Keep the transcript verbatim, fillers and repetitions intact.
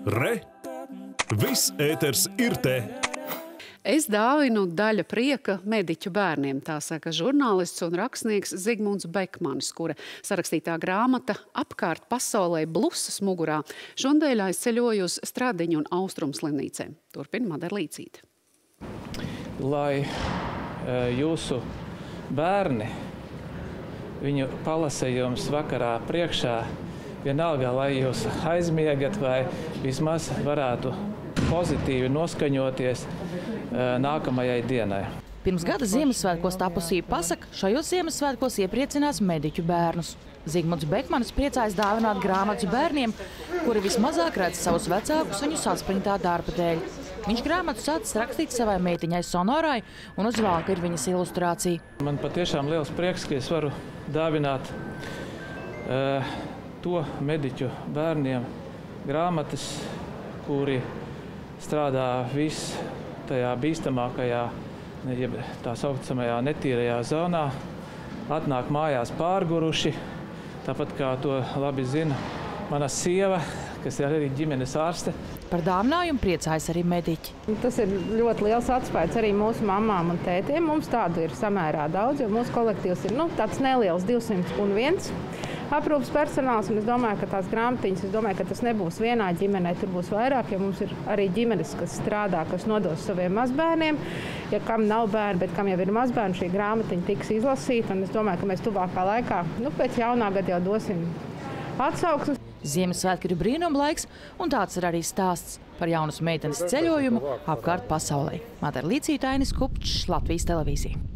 Re! Viss ēters ir te! Es dāvinu daļa prieka mediķu bērniem, tā saka žurnālists un rakstnieks Zigmunds Bekmanis, kura sarakstītā grāmata Apkārt pasaulē blusas mugurā šodien aizceļoja uz Stradiņu un Austrumslimnīcēm. Turpina Madara Līcīte. Lai jūsu bērni viņu palasa jums vakarā priekšā, vienalga, lai jūs aizmiegat vai vismaz varētu pozitīvi noskaņoties nākamajai dienai. Pirms gada Ziemassvētkos tapusī pasaka šajos Ziemassvētkos iepriecinās mediķu bērnus. Zigmunds Bekmanis priecājas dāvināt grāmatas bērniem, kuri vismazāk redz savus vecākus viņu saspringtā darba dēļ. Viņš grāmatu sācis rakstīt savai meitiņai Sonorai, un uz vāka ir viņas ilustrācija. Man patiešām liels prieks, ka es varu dāvināt uh, to mediķu bērniem grāmatas, kuri strādā viss tajā bīstamākajā, tā saucamajā netīrajā zonā, atnāk mājās pārguruši, tāpat kā to labi zina mana sieva, kas ir arī ģimenes ārste. Par dāvinājumu priecājas arī mediķi. Tas ir ļoti liels atspējas arī mūsu mamām un tētiem. Mums tādu ir samērā daudz, jo mūsu kolektīvs ir nu, tāds neliels divsimt un viens aprūpas personāls. Un es domāju, ka tās grāmatiņas, es domāju, ka tas nebūs vienā ģimenē, tur būs vairāk, jo mums ir arī ģimenes, kas strādā, kas nodos saviem mazbērniem. Ja kam nav bērni, bet kam jau ir mazbērni, šī grāmatiņa tiks izlasīta. Un es domāju, ka mēs tuvākā laikā, nu, pēc jaunā gada jau dosim atsauksmes. Ziemassvētki ir brīnuma laiks, un tāds ir arī stāsts par jaunas meitenes ceļojumu apkārt pasaulē. Madara Līcīte, Ainis Kupčs, Latvijas televīzija.